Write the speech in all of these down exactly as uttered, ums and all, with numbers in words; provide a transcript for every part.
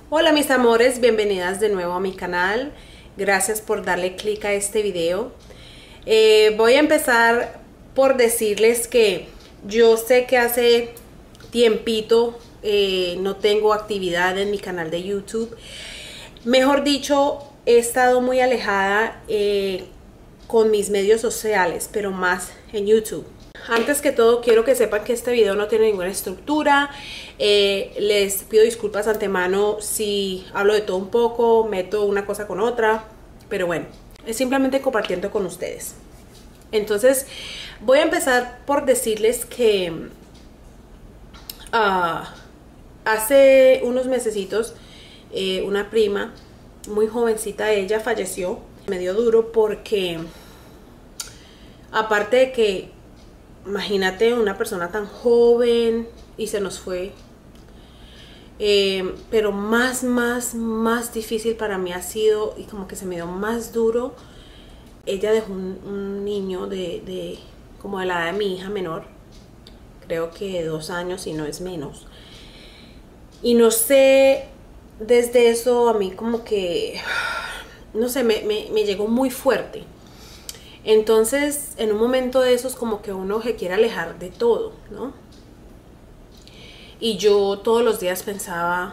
Hola mis amores, bienvenidas de nuevo a mi canal. Gracias por darle clic a este video. Eh, voy a empezar por decirles que yo sé que hace tiempito eh, no tengo actividad en mi canal de YouTube. Mejor dicho, he estado muy alejada eh, con mis medios sociales, pero más en YouTube. Antes que todo, quiero que sepan que este video no tiene ninguna estructura. Eh, les pido disculpas antemano si hablo de todo un poco, meto una cosa con otra, pero bueno, es simplemente compartiendo con ustedes. Entonces, voy a empezar por decirles que uh, hace unos mesecitos eh, una prima, muy jovencita, ella falleció. Me dio duro porque, aparte de que imagínate una persona tan joven y se nos fue. Eh, pero más, más, más difícil para mí ha sido, y como que se me dio más duro, ella dejó un, un niño de, de como de la edad de mi hija menor, creo que dos años y no es menos. Y no sé, desde eso a mí como que, no sé, me, me, me llegó muy fuerte. Entonces, en un momento de esos, como que uno se quiere alejar de todo, ¿no? Y yo todos los días pensaba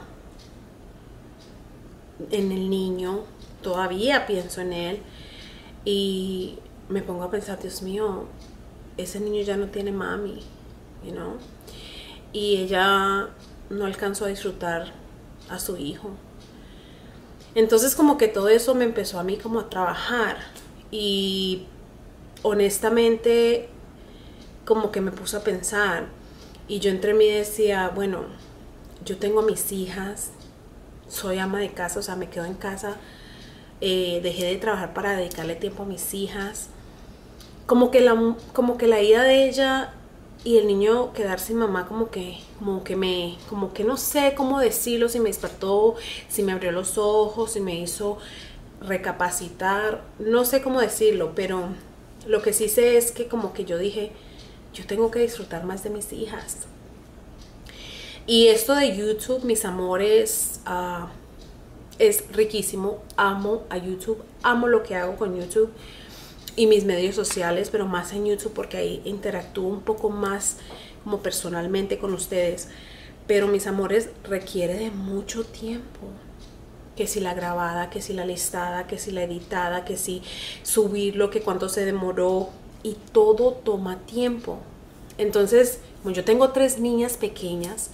en el niño, todavía pienso en él, y me pongo a pensar, Dios mío, ese niño ya no tiene mami, you know? Y ella no alcanzó a disfrutar a su hijo. Entonces, como que todo eso me empezó a mí como a trabajar, y honestamente como que me puse a pensar, y yo entre mí decía, bueno, yo tengo a mis hijas, soy ama de casa, o sea, me quedo en casa, eh, dejé de trabajar para dedicarle tiempo a mis hijas, como que la, como que la ida de ella y el niño quedar sin mamá, como que, como que me, como que no sé cómo decirlo, si me despertó, si me abrió los ojos, si me hizo recapacitar, no sé cómo decirlo, pero lo que sí sé es que como que yo dije, yo tengo que disfrutar más de mis hijas. Y esto de YouTube, mis amores, uh, es riquísimo. Amo a YouTube, amo lo que hago con YouTube y mis medios sociales, pero más en YouTube porque ahí interactúo un poco más como personalmente con ustedes. Pero mis amores, requiere de mucho tiempo. Que si la grabada, que si la listada, que si la editada, que si subirlo, que cuánto se demoró, y todo toma tiempo. Entonces, como yo tengo tres niñas pequeñas,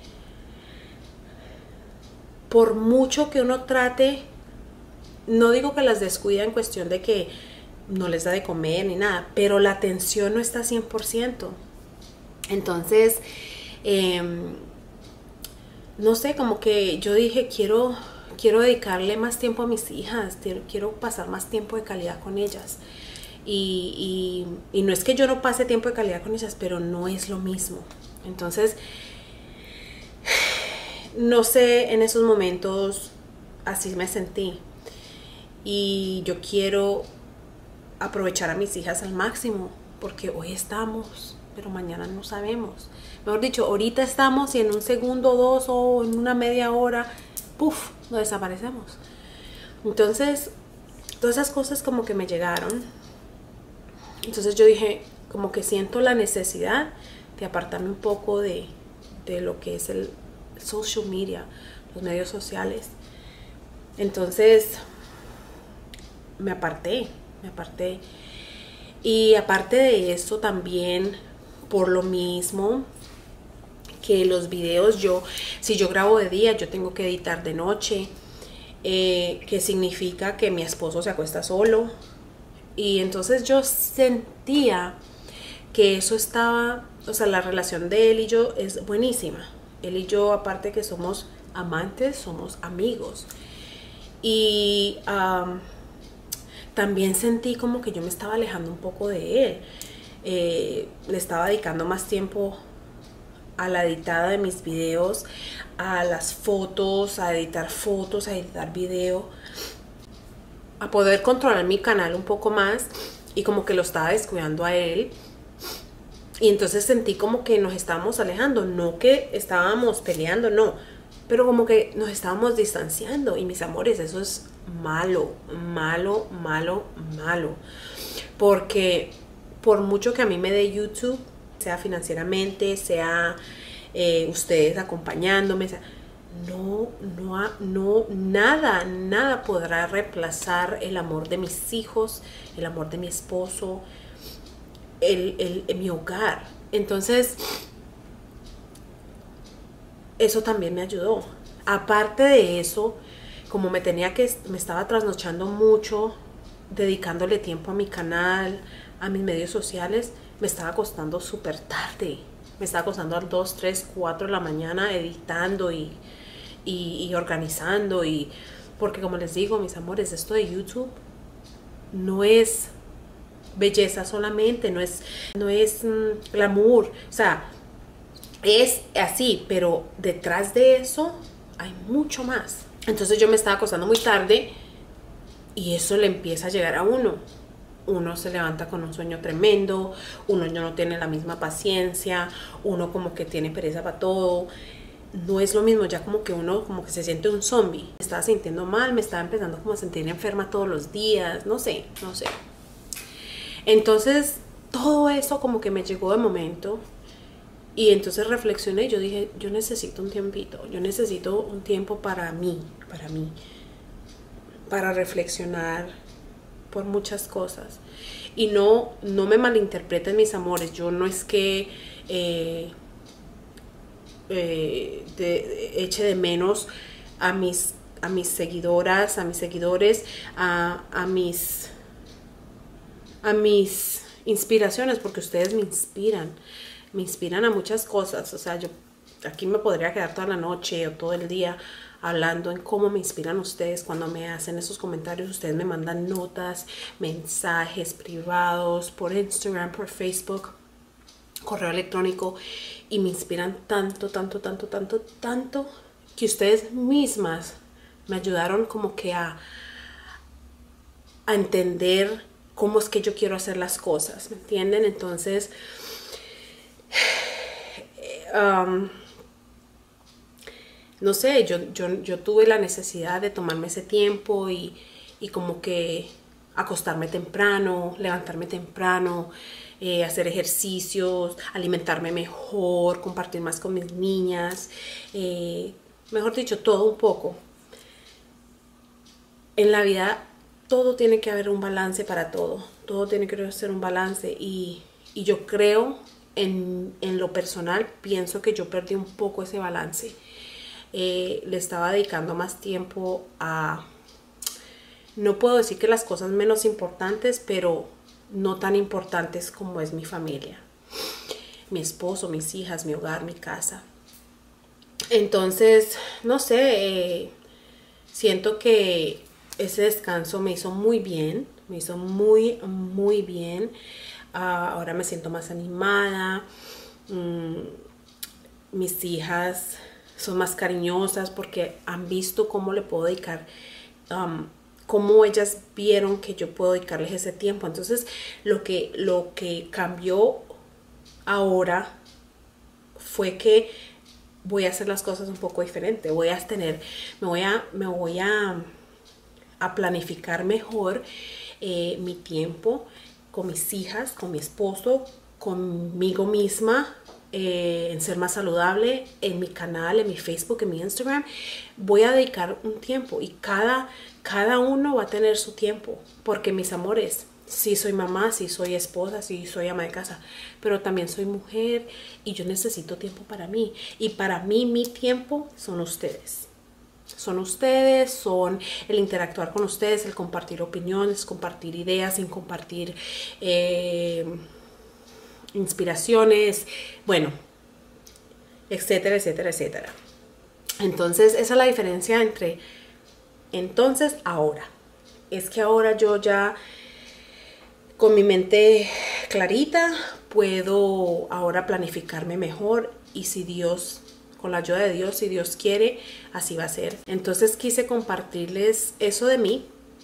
por mucho que uno trate, no digo que las descuida en cuestión de que no les da de comer ni nada, pero la atención no está cien por ciento. Entonces, eh, no sé, como que yo dije, quiero... Quiero dedicarle más tiempo a mis hijas, quiero pasar más tiempo de calidad con ellas. Y, y, y no es que yo no pase tiempo de calidad con ellas, pero no es lo mismo. Entonces, no sé, en esos momentos así me sentí. Y yo quiero aprovechar a mis hijas al máximo, porque hoy estamos, pero mañana no sabemos. Mejor dicho, ahorita estamos y en un segundo, dos o en una media hora, ¡puf!, nos desaparecemos. Entonces, todas esas cosas como que me llegaron. Entonces yo dije, como que siento la necesidad de apartarme un poco de, de lo que es el social media, los medios sociales. Entonces, me aparté, me aparté. Y aparte de eso también, por lo mismo que los videos, yo si yo grabo de día, yo tengo que editar de noche, eh, que significa que mi esposo se acuesta solo, y entonces yo sentía que eso estaba, o sea, la relación de él y yo es buenísima. Él y yo, aparte que somos amantes, somos amigos, y um, también sentí como que yo me estaba alejando un poco de él. Eh, le estaba dedicando más tiempo a la editada de mis videos, a las fotos, a editar fotos, a editar video, a poder controlar mi canal un poco más, y como que lo estaba descuidando a él. Y entonces sentí como que nos estábamos alejando, no que estábamos peleando, no, pero como que nos estábamos distanciando. Y mis amores, eso es malo, malo, malo, malo. Porque por mucho que a mí me dé YouTube, sea financieramente, sea eh, ustedes acompañándome, sea, no, no, no, nada, nada podrá reemplazar el amor de mis hijos, el amor de mi esposo, el, el, el mi hogar. Entonces, eso también me ayudó. Aparte de eso, como me tenía que, me estaba trasnochando mucho, dedicándole tiempo a mi canal, a mis medios sociales, me estaba acostando súper tarde. Me estaba acostando a las dos, tres, cuatro de la mañana editando y, y, y organizando. Y, porque como les digo, mis amores, esto de YouTube no es belleza solamente, no es, no es mm, glamour. O sea, es así, pero detrás de eso hay mucho más. Entonces yo me estaba acostando muy tarde y eso le empieza a llegar a uno. Uno se levanta con un sueño tremendo, uno ya no tiene la misma paciencia, uno como que tiene pereza para todo. No es lo mismo, ya como que uno como que se siente un zombie. Me estaba sintiendo mal, me estaba empezando como a sentir enferma todos los días, no sé, no sé. Entonces todo eso como que me llegó de momento. Y entonces reflexioné y yo dije, yo necesito un tiempito, yo necesito un tiempo para mí, para mí, para reflexionar por muchas cosas. Y no, no me malinterpreten, mis amores, yo no es que eh, eh, de, eche de menos a mis, a mis seguidoras, a mis seguidores, a, a mis, a mis inspiraciones, porque ustedes me inspiran. Me inspiran a muchas cosas. O sea, yo aquí me podría quedar toda la noche o todo el día hablando en cómo me inspiran ustedes cuando me hacen esos comentarios. Ustedes me mandan notas, mensajes privados por Instagram, por Facebook, correo electrónico, y me inspiran tanto, tanto, tanto, tanto, tanto, que ustedes mismas me ayudaron como que a, a entender cómo es que yo quiero hacer las cosas, ¿me entienden? Entonces, Um, no sé, yo, yo, yo tuve la necesidad de tomarme ese tiempo y, y como que acostarme temprano, levantarme temprano, eh, hacer ejercicios, alimentarme mejor, compartir más con mis niñas, eh, mejor dicho, todo un poco. En la vida todo tiene que haber un balance para todo, todo tiene que ser un balance y, y yo creo... En, en lo personal, pienso que yo perdí un poco ese balance. Eh, le estaba dedicando más tiempo a... No puedo decir que las cosas menos importantes, pero no tan importantes como es mi familia. Mi esposo, mis hijas, mi hogar, mi casa. Entonces, no sé, eh, siento que ese descanso me hizo muy bien. Me hizo muy, muy bien. Uh, ahora me siento más animada, mm, mis hijas son más cariñosas porque han visto cómo le puedo dedicar, um, cómo ellas vieron que yo puedo dedicarles ese tiempo. Entonces lo que, lo que cambió ahora fue que voy a hacer las cosas un poco diferente, voy a tener, me voy a, me voy a, a planificar mejor eh, mi tiempo, con mis hijas, con mi esposo, conmigo misma, eh, en ser más saludable, en mi canal, en mi Facebook, en mi Instagram. Voy a dedicar un tiempo y cada, cada uno va a tener su tiempo, porque mis amores, sí soy mamá, sí soy esposa, sí soy ama de casa, pero también soy mujer y yo necesito tiempo para mí. Y para mí, mi tiempo son ustedes. Son ustedes, son el interactuar con ustedes, el compartir opiniones, compartir ideas, sin compartir eh, inspiraciones, bueno, etcétera, etcétera, etcétera. Entonces, esa es la diferencia entre entonces, ahora. Es que ahora yo ya, con mi mente clarita, puedo ahora planificarme mejor y si Dios... con la ayuda de Dios, si Dios quiere, así va a ser. Entonces quise compartirles eso de mí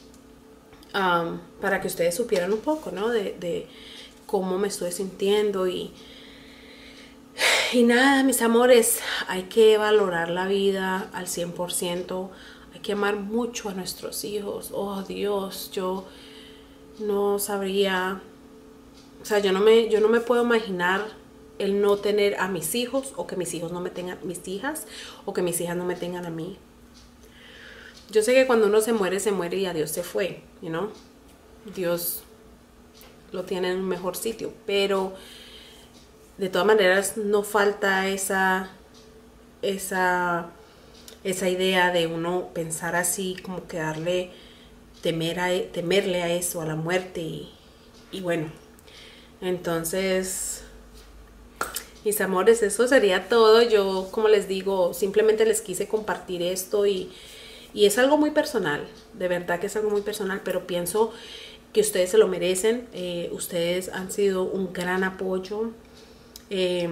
um, para que ustedes supieran un poco, ¿no? De, de cómo me estoy sintiendo y, Y nada, mis amores, hay que valorar la vida al cien por ciento. Hay que amar mucho a nuestros hijos. Oh Dios, yo no sabría, o sea, yo no me, yo no me puedo imaginar el no tener a mis hijos, o que mis hijos no me tengan, mis hijas, o que mis hijas no me tengan a mí. Yo sé que cuando uno se muere, se muere y a Dios se fue, you know? Dios lo tiene en un mejor sitio, pero de todas maneras no falta esa, esa, esa idea de uno pensar así, como que darle, temer a, temerle a eso, a la muerte, y, y bueno, entonces, mis amores, eso sería todo. Yo, como les digo, simplemente les quise compartir esto, y, y es algo muy personal, de verdad que es algo muy personal, pero pienso que ustedes se lo merecen. Eh, ustedes han sido un gran apoyo. Eh,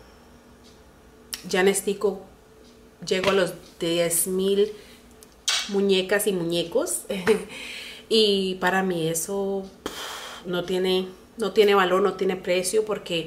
ya Nestico llego a los diez mil muñecas y muñecos y para mí eso no tiene, no tiene valor, no tiene precio, porque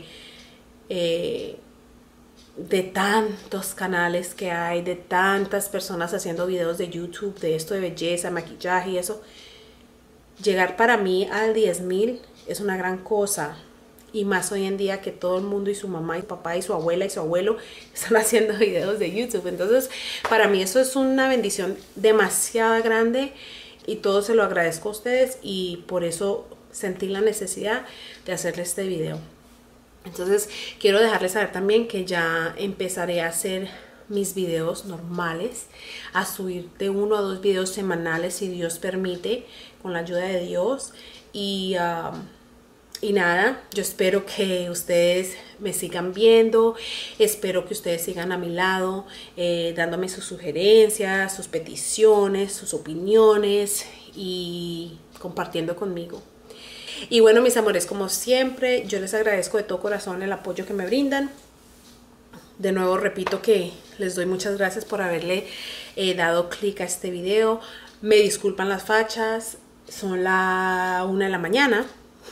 eh, de tantos canales que hay, de tantas personas haciendo videos de YouTube, de esto de belleza, maquillaje y eso, llegar para mí al diez mil es una gran cosa. Y más hoy en día que todo el mundo y su mamá y papá y su abuela y su abuelo están haciendo videos de YouTube. Entonces, para mí eso es una bendición demasiado grande, y todo se lo agradezco a ustedes, y por eso sentí la necesidad de hacerles este video. Entonces, quiero dejarles saber también que ya empezaré a hacer mis videos normales, a subir de uno a dos videos semanales, si Dios permite, con la ayuda de Dios. Y... Uh, Y nada, yo espero que ustedes me sigan viendo, espero que ustedes sigan a mi lado, eh, dándome sus sugerencias, sus peticiones, sus opiniones, y compartiendo conmigo. Y bueno, mis amores, como siempre, yo les agradezco de todo corazón el apoyo que me brindan. De nuevo repito que les doy muchas gracias por haberle eh, dado clic a este video. Me disculpan las fachas, son la una de la mañana.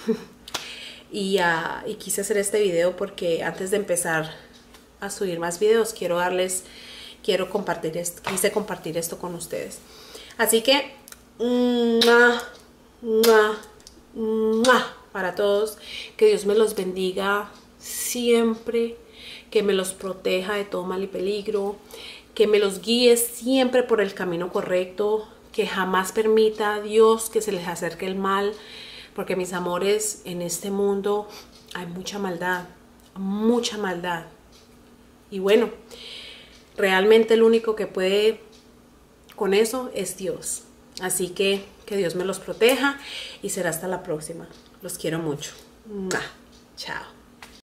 Y, uh, y quise hacer este video porque antes de empezar a subir más videos, quiero darles, quiero compartir esto, quise compartir esto con ustedes. Así que, ¡mua! ¡Mua! ¡Mua! Para todos, que Dios me los bendiga siempre, que me los proteja de todo mal y peligro, que me los guíe siempre por el camino correcto, que jamás permita a Dios que se les acerque el mal. Porque, mis amores, en este mundo hay mucha maldad, mucha maldad. Y bueno, realmente el único que puede con eso es Dios. Así que que Dios me los proteja, y será hasta la próxima. Los quiero mucho. Chao.